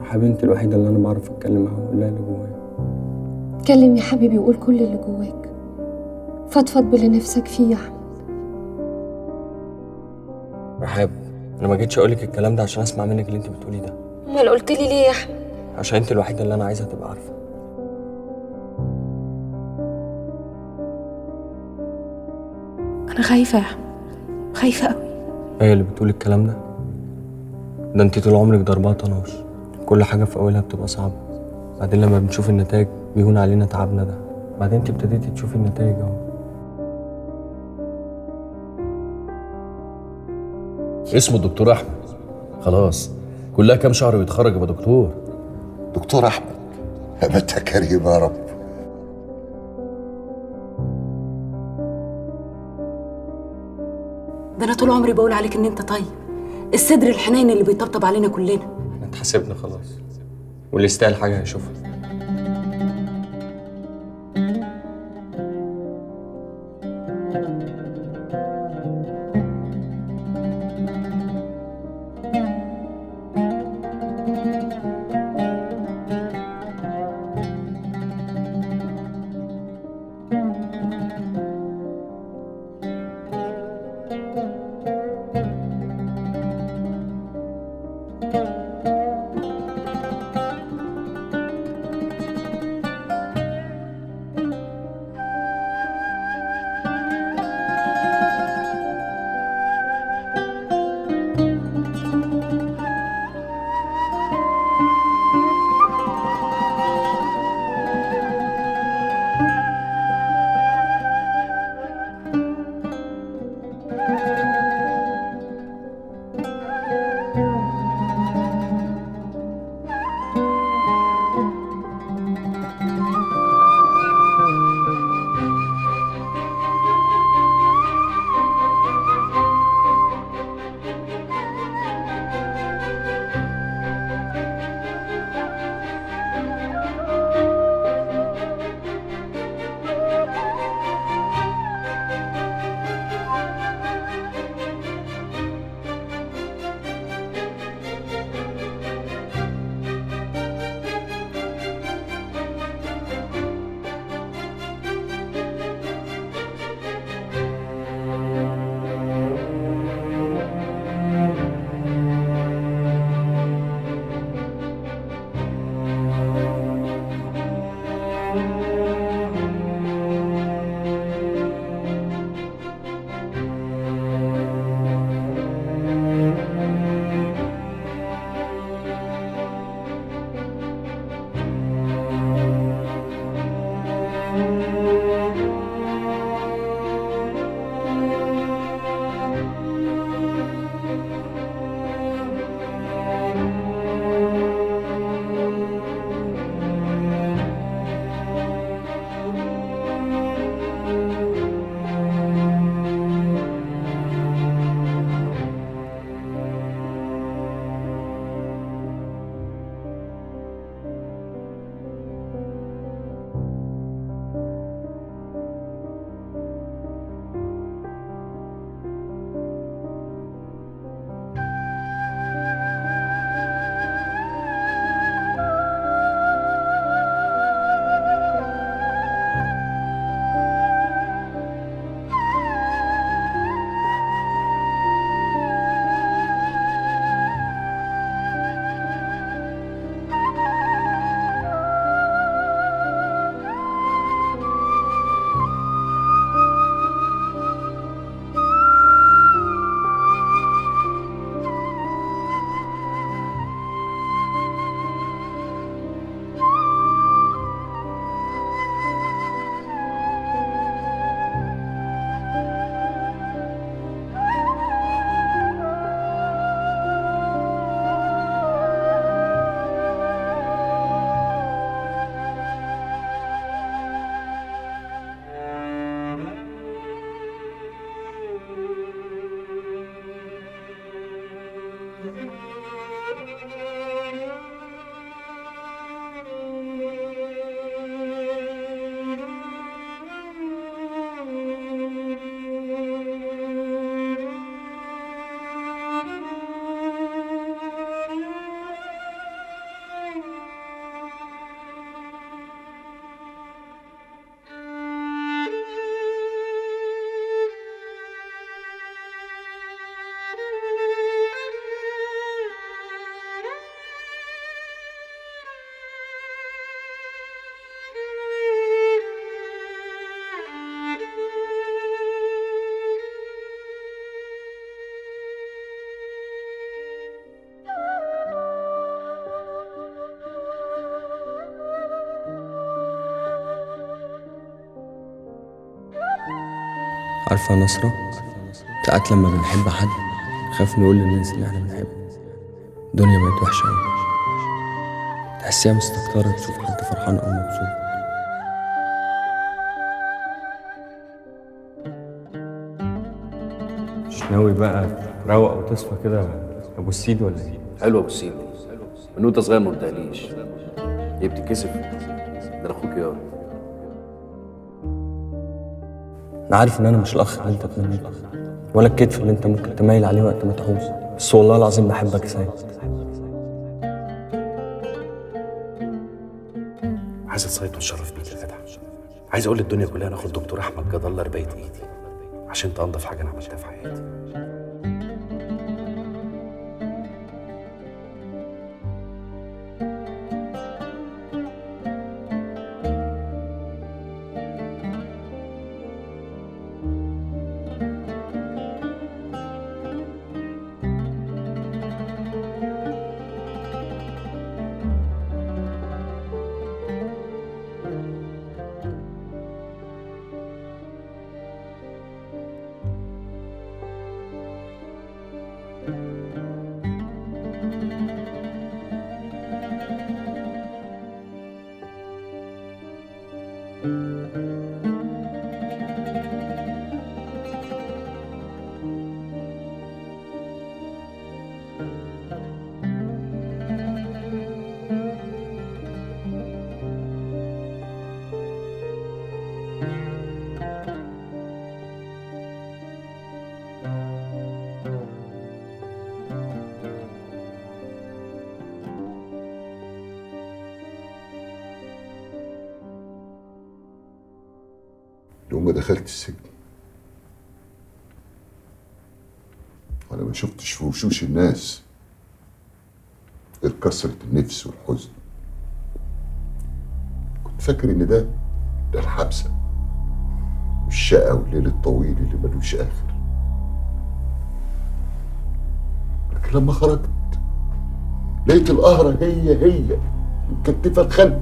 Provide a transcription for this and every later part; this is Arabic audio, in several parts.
روحي بنتي الوحيدة اللي أنا بعرف أتكلم معاها وأقول لها اللي جوايا. اتكلم يا حبيبي وقول كل اللي جواك، فضفض باللي نفسك فيه يا أحمد. رحاب، أنا ما جيتش أقولك الكلام ده عشان أسمع منك اللي أنت بتقوليه ده. أمال قلت لي ليه يا أحمد؟ عشان أنت الوحيدة اللي أنا عايزها تبقى عارفة. أنا خايفة يا أحمد، خايفة أوي. هي اللي بتقول الكلام ده؟ ده أنت طول عمرك ضربها طناش، كل حاجة في أولها بتبقى صعبة، بعدين لما بنشوف النتائج بيهون علينا تعبنا ده، بعدين أنت ابتديتي تشوفي النتائج أهو. اسمه الدكتور احمد، خلاص كلها كام شهر ويتخرج يبقى دكتور. دكتور احمد، ما انت كريم يا رب. ده انا طول عمري بقول عليك ان انت طيب، الصدر الحنين اللي بيطبطب علينا كلنا. احنا اتحاسبنا خلاص، واللي يستاهل حاجة هيشوفها. عارفة يا نصرة، ساعات لما بنحب حد نخاف نقول للناس اللي احنا بنحبه. الدنيا بقت وحشة أوي، تحسيها مستكترة تشوف حد فرحان أو مبسوط. مش ناوي بقى تروق وتصفى كده أبو السيد ولا إيه؟ حلوه ابو السيد دي، من وانت صغير ما قلتهاليش. ايه بتتكسف؟ ده انا اخوك يا. أنا عارف إن أنا مش الأخ اللي أنت تتمنيه ولا الكتف اللي أنت ممكن تميل عليه وقت ما تعوز، بس والله العظيم بحبك يا سيد. عايز اتصيد واتشرف بيك يا جدع. عايز اقول للدنيا كلها ناخد دكتور احمد جد الله رباية ايدي، عشان انت انضف حاجه انا عملتها في حياتي. يوم ما دخلت السجن وانا ما شفتش في وشوش الناس غير كثرة النفس والحزن. كنت فاكر ان ده الحبسة والشقة والليل الطويل اللي ملوش اخر، لكن لما خرجت لقيت القهرة هي مكتفة الخلق.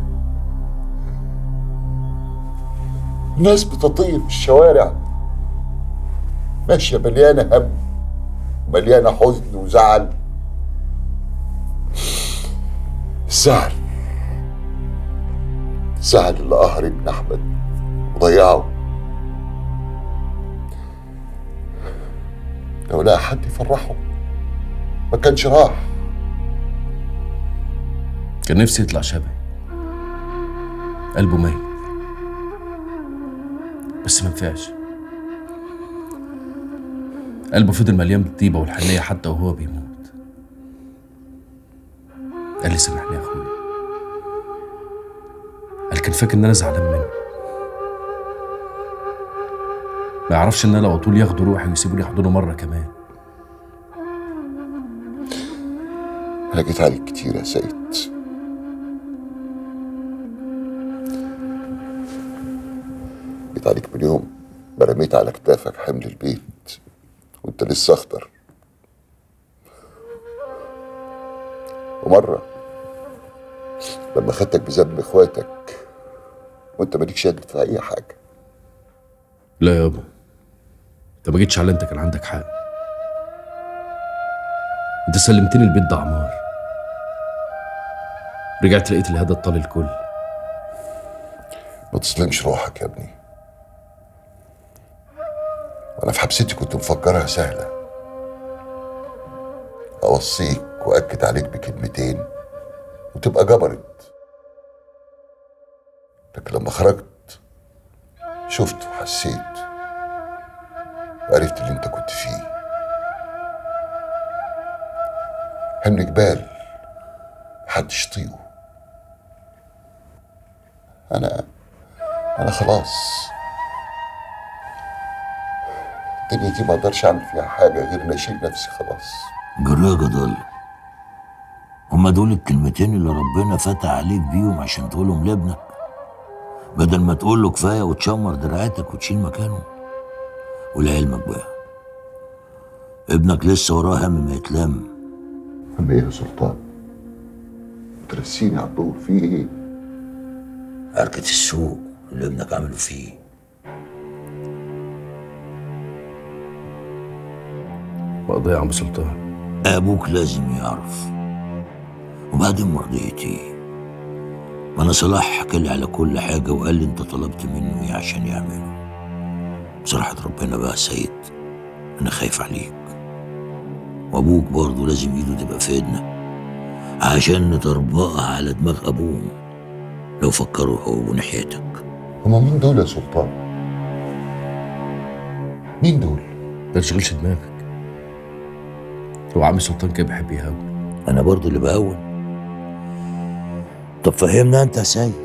الناس بتطير في الشوارع ماشية مليانة هم ومليانة حزن وزعل. الزعل اللي قهر ابن أحمد وضيعه. لو لقى حد يفرحه ما كانش راح. كان نفسي يطلع شبهي، قلبه ميت بس ما نفعش. قلبه فضل مليان بالطيبة والحنية حتى وهو بيموت. قال لي سامحني يا اخويا، قال كان فاكر ان انا زعلان منه، ما يعرفش ان انا لو طول ياخدوا روحي ويسيبوا لي يحضنوا مرة كمان. أنا جيت عليك كتير يا سيد، جيت عليك من يوم ما رميت على كتافك حمل البيت وانت لسه اخضر، ومرة لما خدتك بذنب اخواتك وانت مالكش شادد في اي حاجة. لا يابا، انت ما جيتش على انت كان عندك حق. انت سلمتني البيت ده عمار، رجعت لقيت الهدى الطال الكل. ما تظلمش روحك يا ابني، وانا في حبستي كنت مفكرها سهلة، اوصيك واكد عليك بكلمتين وتبقى جبرت. لكن لما خرجت شفت وحسيت وعرفت اللي انت كنت فيه. حمل جبال محدش يطيقه. انا خلاص الدنيا دي ما اقدرش اعمل فيها حاجه غير ان اشيل نفسي خلاص. جرايه جدال، هما دول الكلمتين اللي ربنا فتح عليك بيهم عشان تقولهم لابنك، بدل ما تقول له كفايه وتشمر دراعاتك وتشيل مكانه. ولعلمك بقى ابنك لسه وراه هم ما يتلم. هم ايه يا سلطان؟ ترسيني على الدور فيه ايه؟ عركة السوق اللي ابنك عمله فيه مقضية يا عم سلطان. ابوك لازم يعرف. وبعدين مرضيتي، ما انا صلاح حكى لي على كل حاجه وقال لي انت طلبت منه ايه عشان يعمله. بصراحه ربنا بقى سيد، انا خايف عليك. وابوك برضه لازم ايده تبقى في ايدنا عشان نطربقها على دماغ ابوهم لو فكروا هو ناحيتك. هما مين دول يا سلطان؟ مين دول؟ ما تشغلش دماغك، هو عم سلطان كده بيحب يهاول. انا برضه اللي بهون. طب فهمنا انت يا سيد.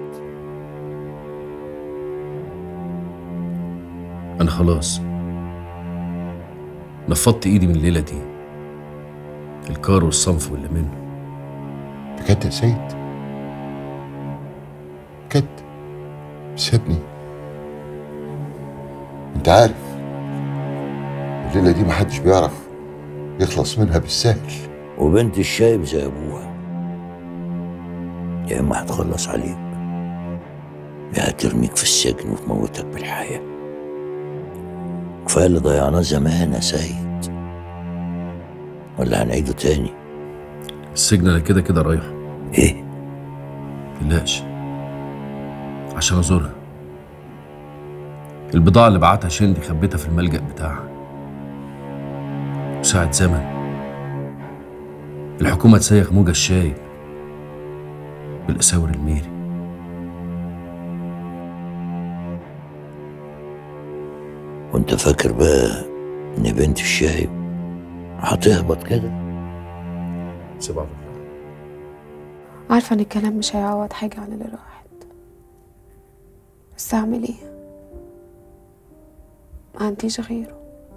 انا خلاص نفضت ايدي من الليله دي، الكار والصنف واللي منه. بجد يا سيد؟ بجد؟ سيبني. انت عارف الليله دي محدش بيعرف يخلص منها بالسهل. وبنت الشايب زي ابوها، يا اما هتخلص عليك يا هترميك في السجن وتموتك بالحياه. كفايه اللي ضيعناه زمان يا سيد، ولا هنعيده تاني؟ السجن انا كده كده رايح. ايه؟ متقلقش، عشان ازورها. البضاعة اللي بعتها شندي خبيتها في الملجأ بتاعها. وساعة زمن الحكومة تسيخ موجة الشايب بالأساور الميري. وانت فاكر بقى ان بنت الشايب هتهبط كده؟ سيبها بالله. عارفة ان الكلام مش هيعوض حاجة عن اللي راحت، بس اعمل ايه؟ ما عنديش غيره.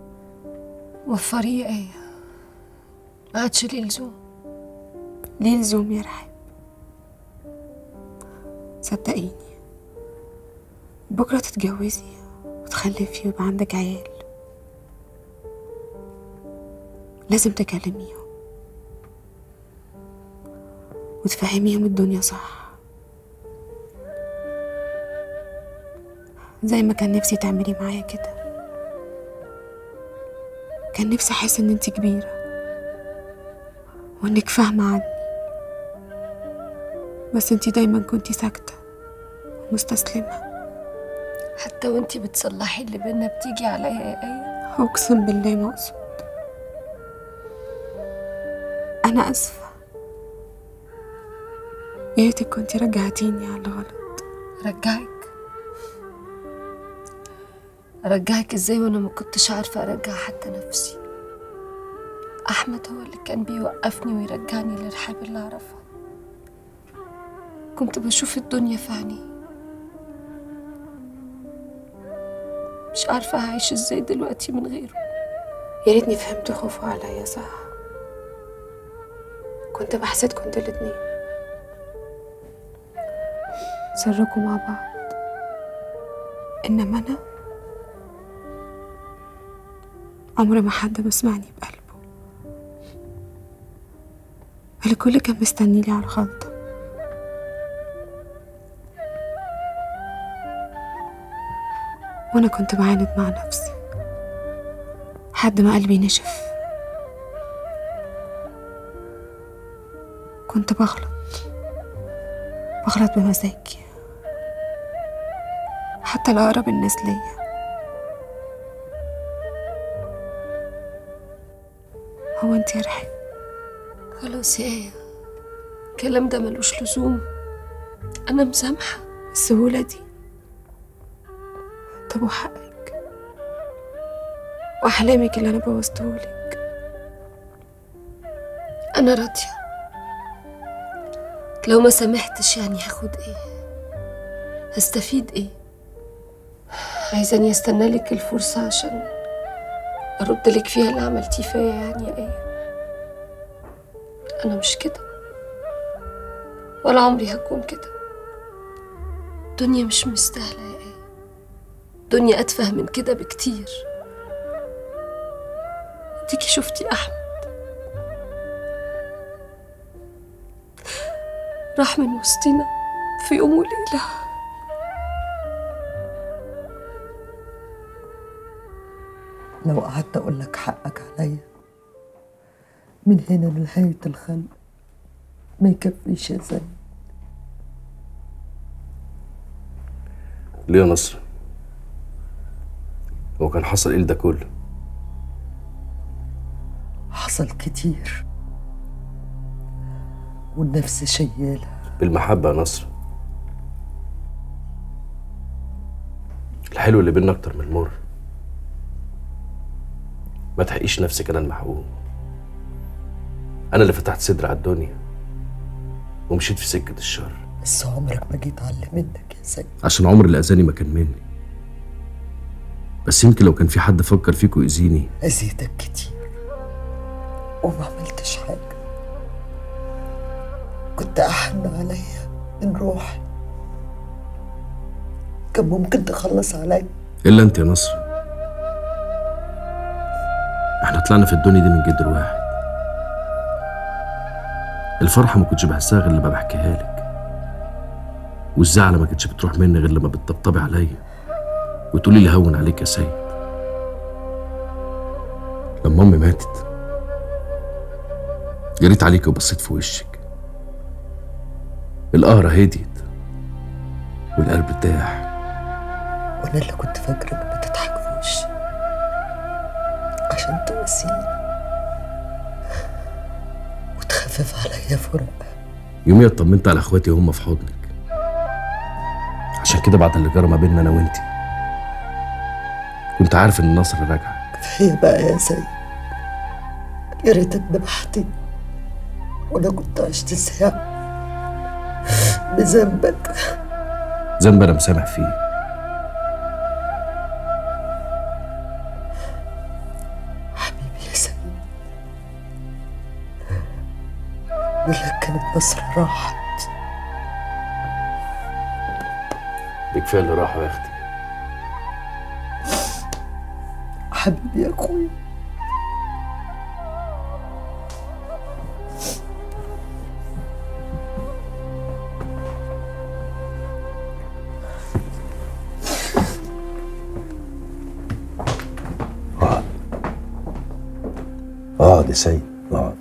وفريه ايه؟ ما عادش ليه لزوم. ليه لزوم يا رحاب؟ صدقيني بكرة تتجوزي وتخلفي ويبقى عندك عيال، لازم تكلميهم وتفهميهم الدنيا صح، زي ما كان نفسي تعملي معايا كده. كان نفسي احس ان انت كبيرة وانك فاهمة عني، بس انت دايما كنتي ساكتة ومستسلمة. حتى وانتي بتصلحي اللي بينا بتيجي عليا يا ايه. اقسم بالله ما اقصد. انا اسفة، يا ريتك كنتي رجعتيني على الغلط. ارجعك ازاي وانا ما كنتش عارفه ارجع حتى نفسي. احمد هو اللي كان بيوقفني ويرجعني للرحاب اللي اعرفها. كنت بشوف الدنيا في عينيه. مش عارفه هعيش ازاي دلوقتي من غيره. يا ريتني فهمت خوفه عليا صح، كنت بحسدكم انتوا الاتنين سركوا مع بعض، انما انا عمر ما حد بسمعني بقلبه. الكل كان مستني لي على الغلطة، وانا كنت بعاند مع نفسي لحد ما قلبي نشف. كنت بغلط بمزاجي، حتى لأقرب الناس ليا. هو انت يا رحاب؟ خلاص يا ايه، الكلام ده ملوش لزوم. انا مسامحه. السهولة دي؟ طب وحقك وأحلامك اللي أنا بوظتهولك؟ انا راضيه. لو ما سامحتش يعني هاخد ايه؟ هستفيد ايه؟ عايزاني استنى لك الفرصه عشان ارد لك فيها اللي عملتيه فيا يعني يا ايه؟ انا مش كده ولا عمري هكون كده. الدنيا مش مستاهله يا ايه، الدنيا اتفه من كده بكتير. اديكي شفتي احمد راح من وسطنا في يوم وليله. لو قعدت اقول لك حقك عليا من هنا لنهاية الخلق ما يكفيش يا زين. ليه يا نصر؟ هو كان حصل ايه ده كله؟ حصل كتير والنفس شيالة. بالمحبة يا نصر. الحلو اللي بينا اكتر من المر. ما تحقيش نفسك انا المحقوق. انا اللي فتحت صدري على الدنيا ومشيت في سكة الشر. بس عمرك ما جيت على منك يا زين. عشان عمر اللي اذاني ما كان مني. بس يمكن لو كان في حد فكر فيك ويأذيني. أذيتك كتير وما عملتش حاجة. كنت أحن عليا من روحي. كان ممكن تخلص عليا. إلا أنت يا نصر. احنا طلعنا في الدنيا دي من جدر واحد. الفرحة ما كنتش بحسها غير لما بحكيها لك، والزعلة ما كنتش بتروح مني غير لما بتطبطبي عليا وتقولي لي هون عليك يا سيد. لما أمي ماتت جريت عليك وبصيت في وشك. القهرة هديت والقلب ارتاح. وانا اللي كنت فاكرك بتضحك في وشي عشان تواسيني وتخفف عليا فراق. يوميا اطمنت على اخواتي وهم في حضنك. عشان كده بعد اللي جرى ما بيننا انا وانتي كنت عارف ان النصر راجع. كفايه بقى يا سيد. يا ريتك ذبحتني وانا كنت عشت ساعه بذنبك. ذنب انا مسامح فيه. حبيبي يا سيد. لك كانت مصر راحت. دي كفايه اللي راحوا يا اختي. حبيبي يا اخويا. اقعد يا سيد اقعد.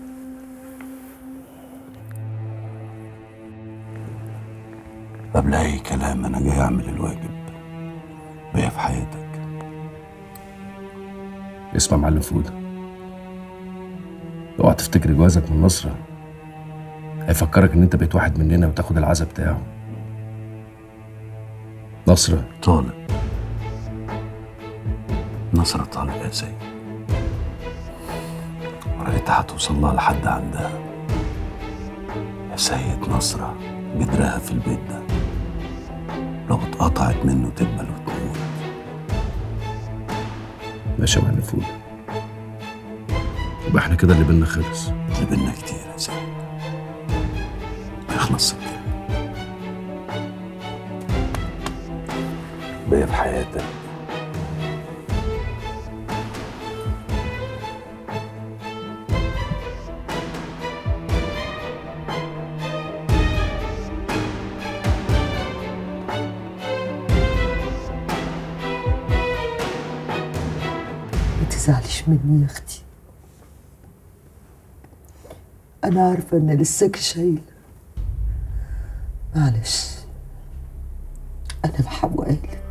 قبل اي كلام انا جاي اعمل الواجب بيا في حياتك. اسمع معلم فودة، اوعى تفتكر جوازك من نصرة هيفكرك ان انت بقيت واحد مننا وتاخد العزا بتاعه. نصرة طالب. نصرة طالب يا سيد. وريتها هتوصل لها لحد عندها. يا سيد نصرة جدرها في البيت ده لو اتقطعت منه تقبل وتموت. ماشي يا معلم فودة، يبقى احنا كده اللي بينا خلص. اللي بينا كتير يا سيد ما يخلصش كده. بيا في حياتك متزعليش مني يا اختي. انا عارفه ان لساك شايله. معلش انا محوقالك.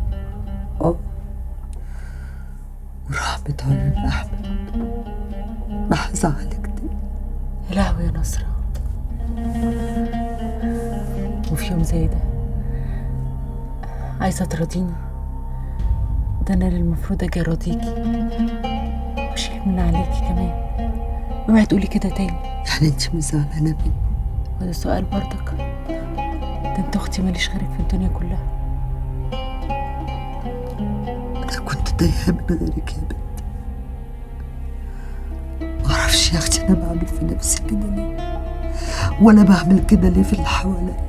ورحمة عيون احمد ما هزعلك تاني. يا لهوي يا نصرة. وفي يوم زي ده عايزة تراضيني؟ ده انا اللي المفروض اجي اراضيكي واشيل من عليكي كمان. اوعي تقولي كده تاني. يعني انت مش زعلانه مني؟ وده سؤال برضك؟ ده انت اختي ماليش غيرك في الدنيا كلها. انا كنت تايهه من غيرك يا بنت. معرفش يا اختي انا بعمل في نفسي كده ليه، ولا بعمل كده ليه في اللي حواليا.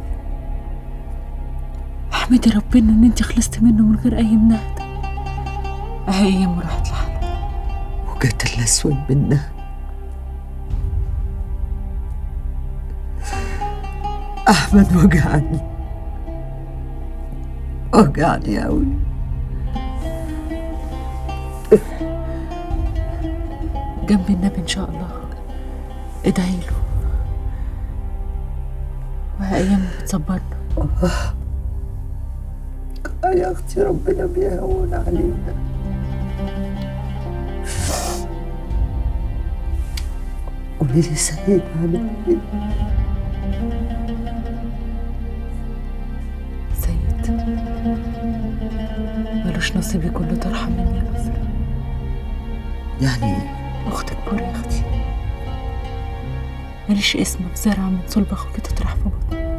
احمدي ربنا ان انت خلصتي منه من غير اي منهدة. اهي ايام راحت لحالها وجت الاسود منها. احمد وجعني قوي. جنب النبي ان شاء الله ادعي له وأيام بتصبرنا. يا اختي ربنا بيهون علينا. قولي لي سيد عمل ايه؟ سيد ملوش نصيب يكون له طرحة مني يا نصر. يعني ايه؟ أختك بور يا أختي، ماليش اسم في زرعة من صلب أخوك تطرح في بطني.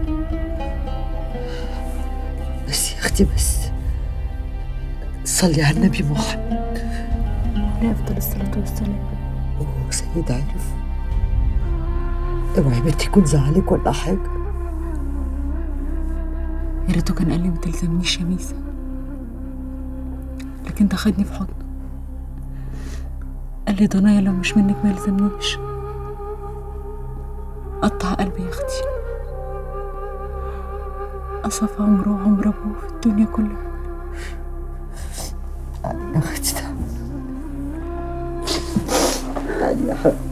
بس يا اختي بس صلي على النبي محمد عليه أفضل الصلاة والسلام. هو سيد عارف؟ اوعي بنتي يكون زعلك ولا حاجة. يا ريته كان قال لي ما تلزمنيش يا ميسة، لكن ده خدني في حضنه قال لي ضنايا لو مش منك ما يلزمنيش. قطع قلبي يا اختي، قصف عمره وعمر ابوه في الدنيا كلها. يا اختي يعني يا حبيبي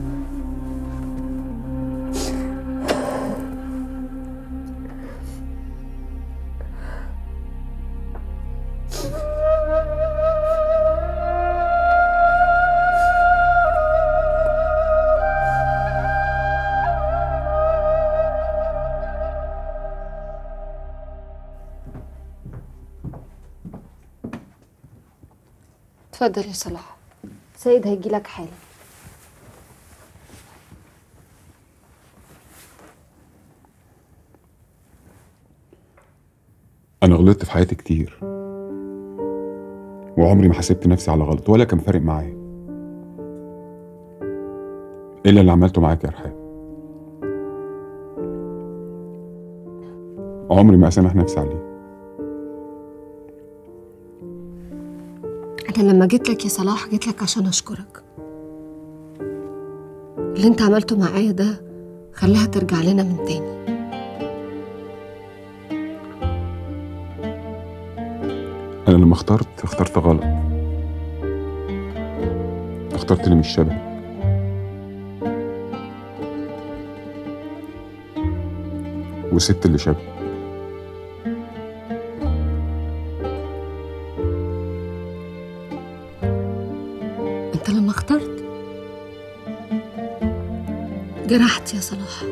اتفضل يا صلاح، سيد هيجيلك حالا. أنا غلطت في حياتي كتير، وعمري ما حسبت نفسي على غلط ولا كان فارق معايا إلا اللي عملته معاك يا رحاب. عمري ما أسامح نفسي عليه. أنا لما جيت لك يا صلاح جيت لك عشان أشكرك. اللي أنت عملته معايا ده خلاها ترجع لنا من تاني. أنا لما اخترت غلط، اخترت اللي مش شبهي. وسبت اللي شبهي. أنت لما اخترت جرحت يا صلاح.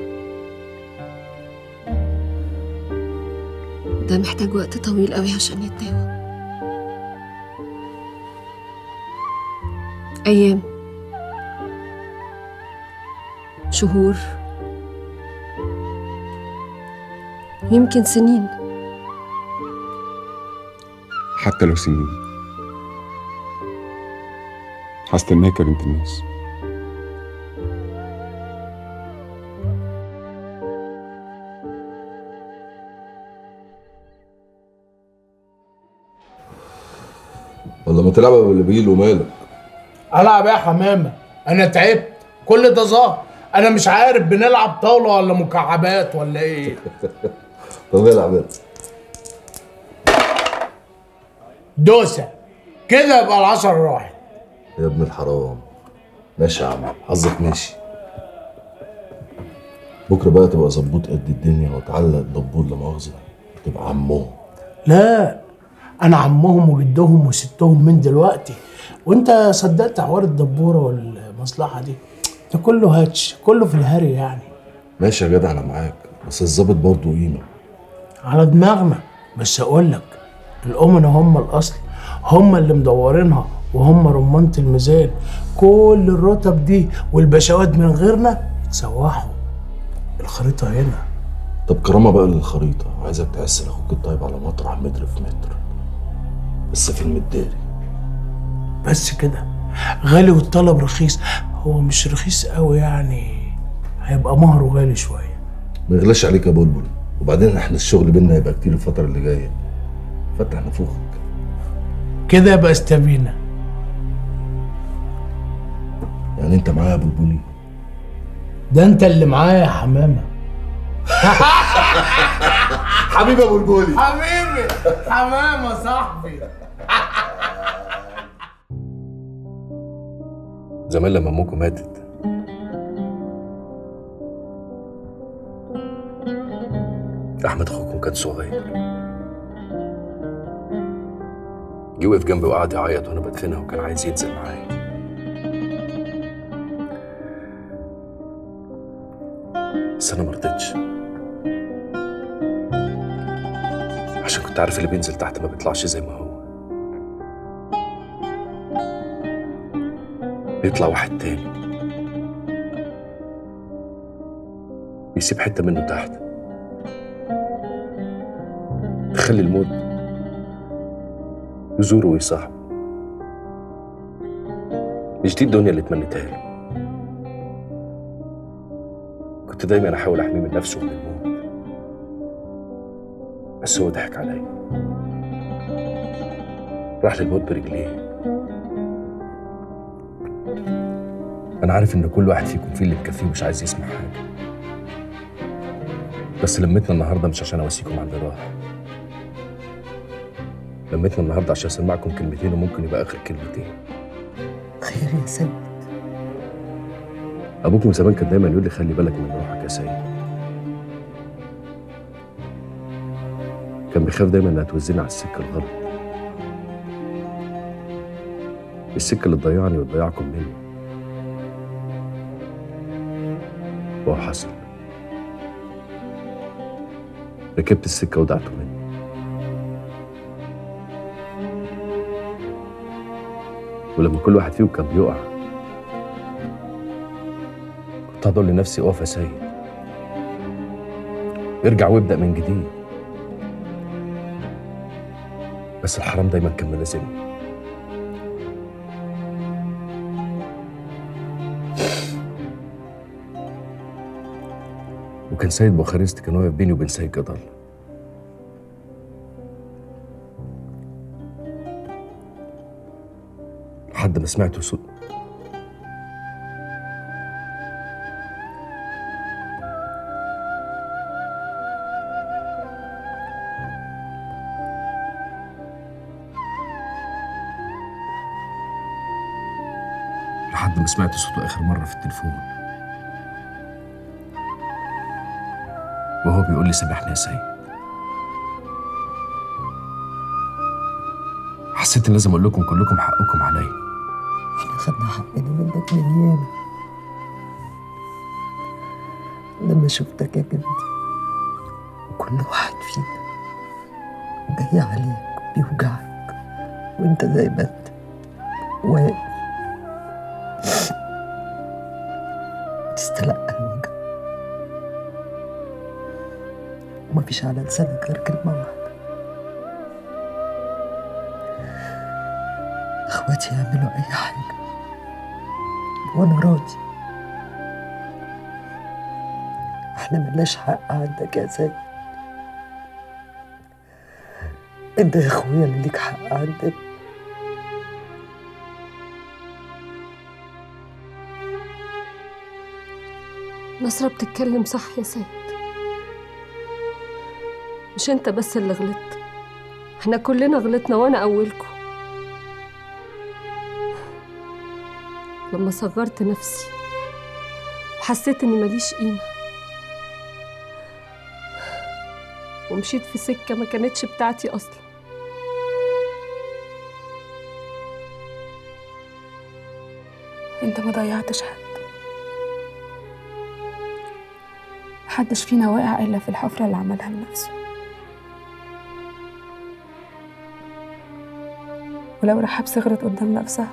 ده محتاج وقت طويل قوي عشان يتداوى. أيام، شهور، يمكن سنين. حتى لو سنين هستناك يا بنت الناس. ولا ما تلعب باللي بيجي له مالك؟ العب يا حمامه، انا تعبت. كل ده ظهر، انا مش عارف بنلعب طاوله ولا مكعبات ولا ايه. طب العب انت. دوسه كده يبقى العشرة راحت. يا ابن الحرام. ماشي يا عم، حظك ماشي. بكره بقى تبقى ظبوط قد الدنيا وتعلق الدبور لا مؤاخذه تبقى عمهم. لا، انا عمهم وجدهم وستهم من دلوقتي. وانت صدقت حوار الدبوره والمصلحه دي؟ ده كله هاتش، كله في الهري يعني. ماشي يا جدع انا معاك، بس الظابط برضه قيمه. على دماغنا، بس اقول لك الامنا هم الاصل، هم اللي مدورينها وهم رمانة الميزان. كل الرتب دي والبشوات من غيرنا يتسوحوا. الخريطه هنا. طب كرامه بقى للخريطه، عايزك تحس لاخوك الطيب على مطرح متر في متر، بس في المداري. بس كده؟ غالي والطلب رخيص. هو مش رخيص قوي يعني، هيبقى مهره غالي شويه. ما يغلاش عليك يا بلبل، وبعدين احنا الشغل بينا هيبقى كتير الفتره اللي جايه. فتح نفوخك كده يبقى استبينا. يعني انت معايا يا بلبلي؟ ده انت اللي معايا يا حمامه. حبيبي يا بلبلي، حبيبي حمامه صاحبي. زمان لما امكم ماتت احمد اخوكم كان صغير، جه وقف جنبي وقعد يعيط وانا بدفنها وكان عايز ينزل معايا. بس انا مرضتش، عشان كنت عارف اللي بينزل تحت ما بيطلعش زي ما هو، بيطلع واحد تاني بيسيب حتة منه تحت تخلي الموت يزوره ويصاحبه. مش دي الدنيا اللي اتمنيتها له. كنت دايما احاول احميه من نفسه ومن الموت، بس هو ضحك عليا، راح للموت برجليه. انا عارف ان كل واحد فيكم فيه اللي مكفيه ومش عايز يسمع حاجه، بس لمتنا النهارده مش عشان اواسيكم على اللي راح، لمتنا النهارده عشان اسمعكم كلمتين وممكن يبقى اخر كلمتين. خير يا سيد. ابوك من زمان كان دايما يقول لي خلي بالك من روحك يا سيد، كان بيخاف دايما انها توزني على السكه الغلط، السكه اللي تضيعني وتضيعكم مني. وهو حصل، ركبت السكه ودعته مني. ولما كل واحد فيهم كان بيقع كنت هقول لنفسي اقف يا سيد، ارجع وابدأ من جديد، بس الحرام دايما كان ملازمني. وكان سيد بوخارست كان واقف بيني وبين سيد جدل. لحد ما سمعت صوت صوته آخر مرة في التليفون وهو بيقول لي سامحني يا سيد. حسيت إن لازم أقول لكم كلكم حقكم عليا. احنا خدنا حقنا منك من ياما. لما شفتك يا جدي وكل واحد فينا جاي عليك بيوجعك وانت زي ما انت واقف تستلقى الوجع ومفيش على لسانك غير كلمة واحدة: اخواتي يعملوا اي حاجة وانا راضي. احنا ملناش حق عندك يا سيد، انت يا اخويا اللي ليك حق عندنا. نصرة بتتكلم صح يا سيد، مش انت بس اللي غلطت، احنا كلنا غلطنا وانا اولكم. لما صغرت نفسي وحسيت اني ماليش قيمة ومشيت في سكة ما كانتش بتاعتي اصلا. انت ما ضيعتش حد، محدش فينا واقع الا في الحفرة اللي عملها لنفسه. ولو رحاب صغرت قدام نفسها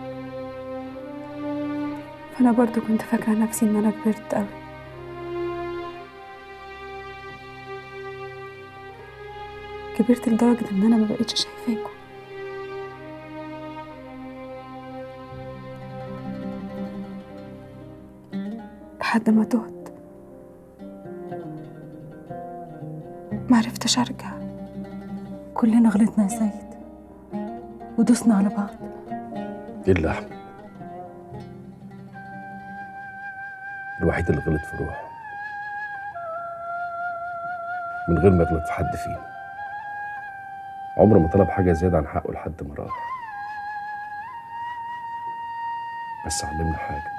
فانا برضو كنت فاكرة نفسي ان انا كبرت قوي. كبرت لدرجة ان انا ما بقتش شايفاكم. لحد ما تهت معرفتش ارجع. كلنا غلطنا يا سيد ودوسنا على بعض. إلا أحمد الوحيد اللي غلط في روحه من غير ما يغلط في حد فينا. عمره ما طلب حاجة زيادة عن حقه لحد ما راح، بس علمنا حاجة،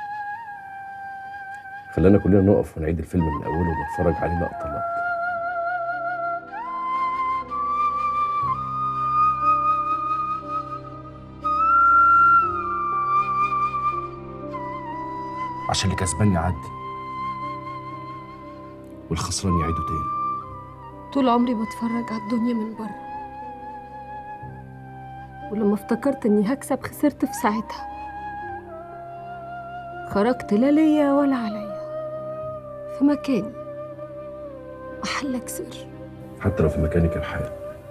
خلانا كلنا نقف ونعيد الفيلم من أوله ونتفرج عليه لقطة لقطة. عشان اللي كسبان يعدي والخسران يعيده تاني. طول عمري بتفرج على الدنيا من بره، ولما افتكرت اني هكسب خسرت في ساعتها. خرجت لا ليا ولا عليا، في مكاني محلك سر. حتى لو في مكانك الحال،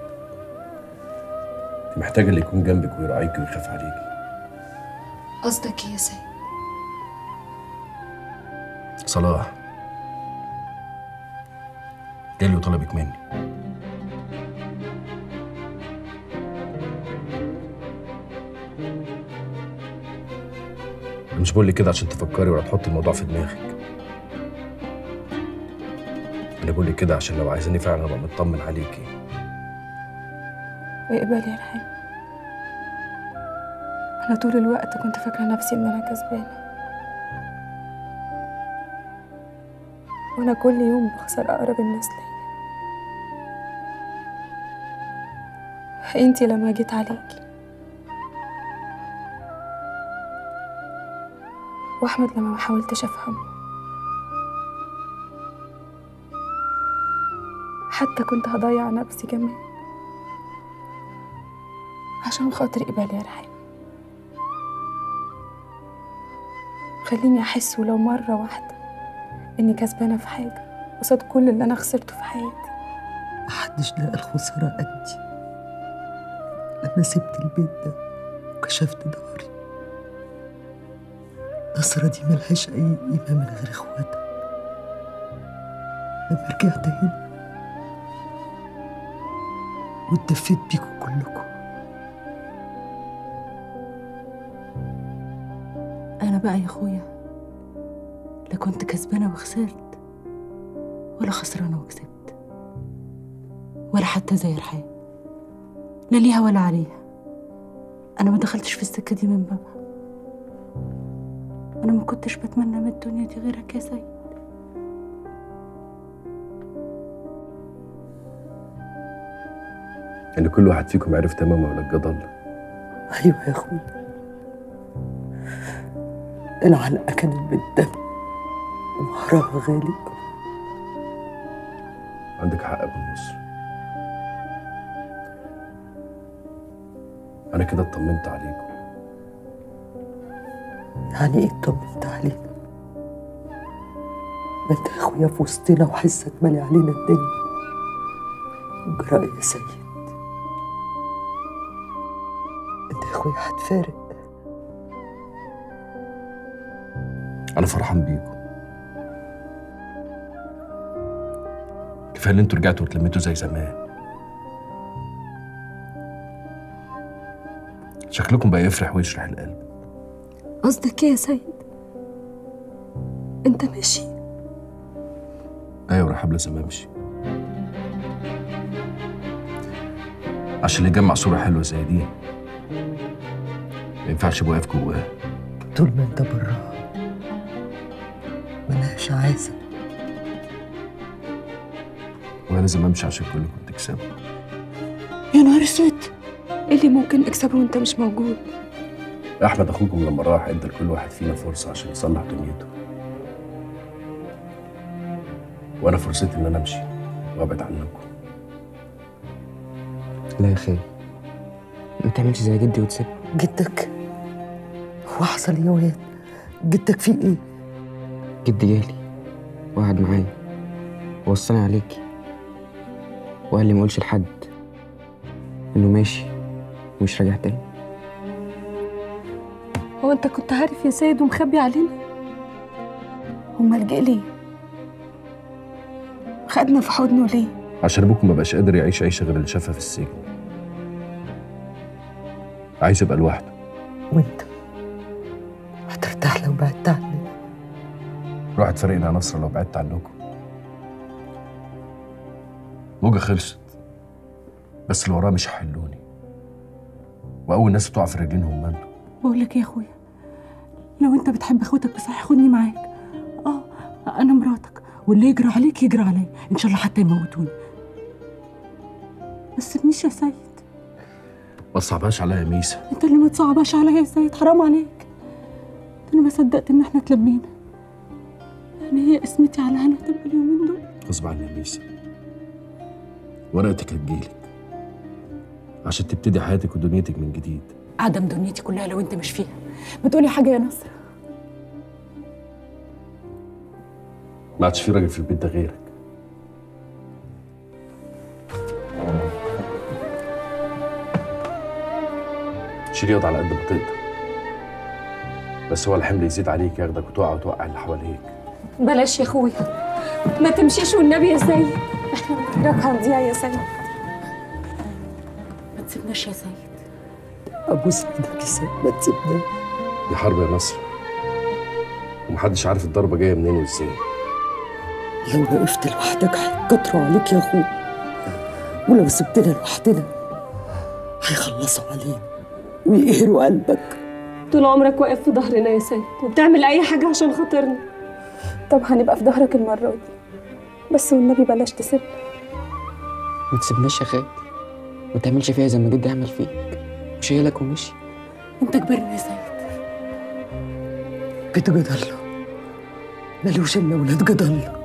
انت محتاجه اللي يكون جنبك ويراعيكي ويخاف عليكي. قصدك ايه يا سيد؟ صلاح جالي وطلبك مني. أنا مش بقول لك كده عشان تفكري ولا تحطي الموضوع في دماغك، انا بقول لك كده عشان لو عايزاني فعلا ابقى مطمن عليكي. اقبلي يا رحيم، انا طول الوقت كنت فاكره نفسي ان انا كسبانه، وانا كل يوم بخسر اقرب الناس ليا. انتي لما جيت عليكي، واحمد لما ما حاولتش افهمه، حتى كنت هضيع نفسي كمان عشان خاطر اقبالي يا رحيم. خليني احس ولو مره واحده اني كسبانه في حاجه قصاد كل اللي انا خسرته في حياتي. محدش لقى الخسارة قدي لما سبت البيت ده وكشفت داري. نصرة دي ملهاش أي قيمة من غير إخواتها. لما رجعت هنا واتدفيت بيكوا كلكم، أنا بقى يا أخويا لا كنت كسبانة وخسرت ولا خسرانة وكسبت، ولا حتى زي رحاب، لا ليها ولا عليها. أنا ما دخلتش في السكة دي من بابها. أنا ما كنتش بتمنى من الدنيا دي غيرك يا سيد. ان كل واحد فيكم عرف تمام ولا الجدل. أيوة يا أخويا، العلقة كانت بالدم ومهرها غالي. عندك حق يا ابو النصر، انا كده اطمنت عليكم. يعني ايه اطمنت علينا؟ ما انت يا اخويا في وسطنا وحسك مالي علينا الدنيا. اجرأ يا سيد، انت يا اخويا هتفارق. انا فرحان بيكم، كفايه ان انتوا رجعتوا واتلميتوا زي زمان. شكلكم بقى يفرح ويشرح القلب. قصدك ايه يا سيد؟ انت ماشي؟ ايوه رحاب، لازم امشي عشان اللي يجمع صوره حلوه زي دي ما ينفعش يبقى واقف جواها. طول ما انت براها ملهاش عايزة. وانا لازم امشي عشان كلكم تكسبوا. يا نهار اسود، ايه اللي ممكن نكسبه وانت مش موجود؟ احمد اخوكم لما راح ادى لكل واحد فينا فرصه عشان يصلح دنيته، وانا فرصتي ان انا امشي وابعد عنكم. لا يا خالي، ما تعملش زي جدي وتسيبني. جدك؟ هو حصل ايه يا واد؟ جدك فيه ايه؟ جدي جالي وقعد معايا ووصاني عليكي وقال لي ما اقولش لحد انه ماشي ومش راجع تاني. هو انت كنت عارف يا سيد ومخبي علينا؟ امال جه ليه؟ خدنا في حضنه ليه؟ عشان ابوكم ما بقاش قادر يعيش عيشه غير اللي شافها في السجن. عايز يبقى لوحده. وانت هترتاح لو بعدت عني؟ روح تفارقنا يا نصر لو بعدت عنكم. موجة خلصت، بس اللي وراها مش هيحلوني، واول ناس بتقع في رجلين هم انتوا. بقول لك يا اخويا، لو انت بتحب اخوتك بصحيح خدني معاك. انا مراتك، واللي يجرى عليك يجرى عليا، ان شاء الله حتى يموتوني، بس تسيبنيش يا سيد. ما تصعبهاش عليا يا ميسا. انت اللي ما تصعبهاش عليا يا سيد، حرام عليك. انا ما صدقت ان احنا اتلمينا. يعني هي قسمتي على هنا تبقى اليومين دول؟ غصب عني يا ميسا، ورقتك هتجيلك عشان تبتدي حياتك ودنيتك من جديد. عدم دنيتي كلها لو انت مش فيها. ما تقولي حاجه يا نصر. ما عادش في راجل في البيت ده غيرك. شيل ياض على قد ما تقدر، بس هو الحمل يزيد عليك ياخدك وتوقع وتوقع اللي حواليك. بلاش يا اخويا، ما تمشيش والنبي يا سيد، احنا محتاجك هنضيع يا سيد. ما تسيبناش يا سيد. ابوس ايدك يا سيد، ما تسيبناش. دي حرب يا نصر، ومحدش عارف الضربه جايه منين وازاي. لو وقفت لوحدك هيتكتروا عليك يا اخويا، ولو سبتنا لوحدنا هيخلصوا علينا ويقهروا قلبك. طول عمرك واقف في ظهرنا يا سيد وبتعمل اي حاجه عشان خاطرنا. طب هنبقى في ظهرك المره دي، بس والنبي بلاش تسيبنا. ما تسيبناش يا خالد، ما تعملش فيها زي ما جدي عمل فيك، مش هيلك ومشي. انت كبرنا يا سيد. جد جدله ملوش الا ولاد جدله.